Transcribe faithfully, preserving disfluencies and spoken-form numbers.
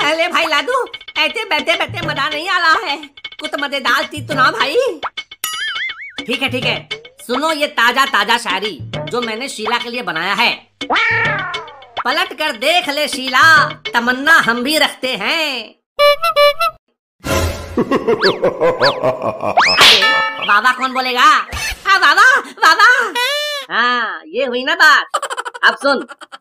ले भाई लाडू, ऐसे बैठे बैठे मजा नहीं आ रहा है, कुछ मजेदार चीज सुना भाई। ठीक है ठीक है, सुनो ये ताजा ताजा शायरी जो मैंने शीला के लिए बनाया है। पलट कर देख ले शीला, तमन्ना हम भी रखते हैं। बाबा कौन बोलेगा? हाँ बाबा बाबा। हाँ ये हुई ना बात। अब सुन,